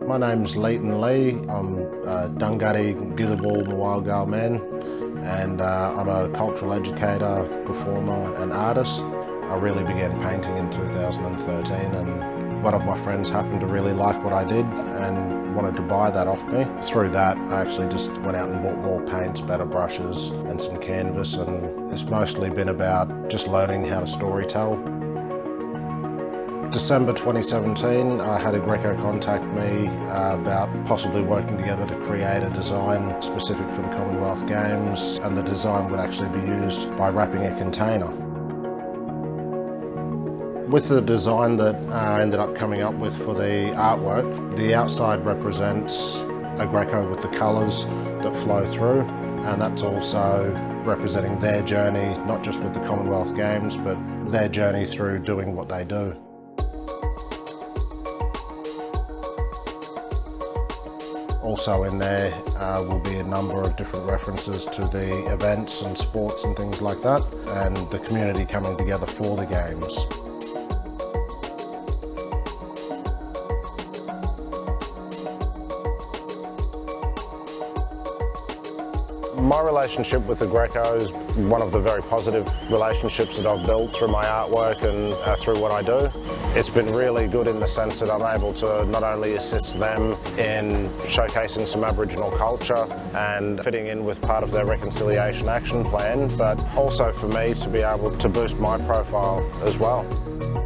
My name's Leeton Lee. I'm a Dunghutti Githabul Mwalgal man, and I'm a cultural educator, performer and artist. I really began painting in 2013, and one of my friends happened to really like what I did and wanted to buy that off me. Through that, I actually just went out and bought more paints, better brushes and some canvas, and it's mostly been about just learning how to storytell. December 2017, I had Aggreko contact me about possibly working together to create a design specific for the Commonwealth Games, and the design would actually be used by wrapping a container. With the design that I ended up coming up with for the artwork, the outside represents Aggreko with the colours that flow through, and that's also representing their journey, not just with the Commonwealth Games, but their journey through doing what they do. Also in there will be a number of different references to the events and sports and things like that, and the community coming together for the Games. My relationship with Aggreko is one of the very positive relationships that I've built through my artwork and through what I do. It's been really good in the sense that I'm able to not only assist them in showcasing some Aboriginal culture and fitting in with part of their reconciliation action plan, but also for me to be able to boost my profile as well.